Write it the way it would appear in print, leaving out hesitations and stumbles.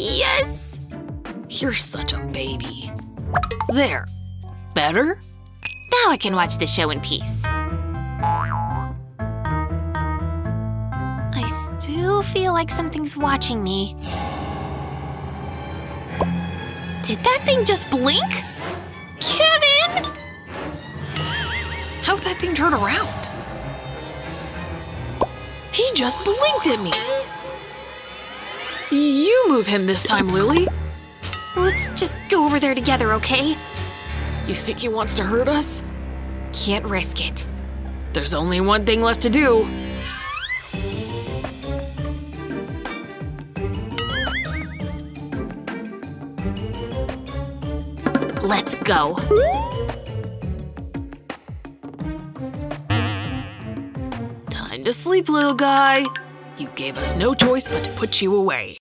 Yes! You're such a baby. There. Better? Now I can watch the show in peace. I still feel like something's watching me. Did that thing just blink? Kevin! How'd that thing turn around? He just blinked at me! You move him this time, Lily! Let's just go over there together, okay? You think he wants to hurt us? Can't risk it. There's only one thing left to do. Let's go. Time to sleep, little guy. You gave us no choice but to put you away.